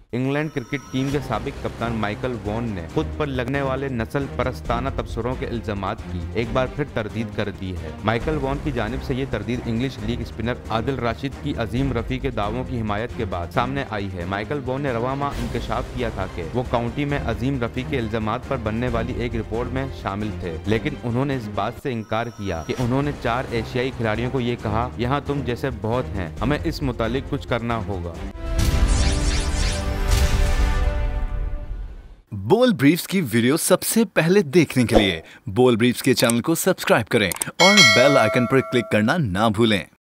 England cricket team के साबिक कप्तान माइकल वॉन ने खुद पर लगने वाले नस्ल परस्ताना तबसरों के इल्जामात की एक बार फिर तरदीद कर दी है। माइकल वॉन की जानिब से ये तरदीद English league spinner Adil Rashid की अजीम रफी के दावों की हिमायत के बाद सामने आई है। माइकल वॉन ने रवा माह इंकशाफ किया था कि वो काउंटी में अजीम रफी के इल्जामात पर बनने वाली एक रिपोर्ट में शामिल थे, लेकिन उन्होंने इस बात से इनकार किया कि उन्होंने 4 एशियाई खिलाड़ियों को ये कहा, यहाँ तुम जैसे बहुत हैं, हमें इस मुतालिक कुछ करना होगा। बोल ब्रीफ्स की वीडियो सबसे पहले देखने के लिए बोल ब्रीफ्स के चैनल को सब्सक्राइब करें और बेल आइकन पर क्लिक करना ना भूलें।